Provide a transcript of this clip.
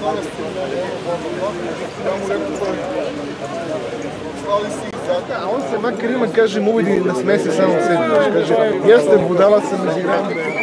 A on se makar ima, kaže, mu uvidi na smesi samo sebi. Kaže, jeste budala sam izigran.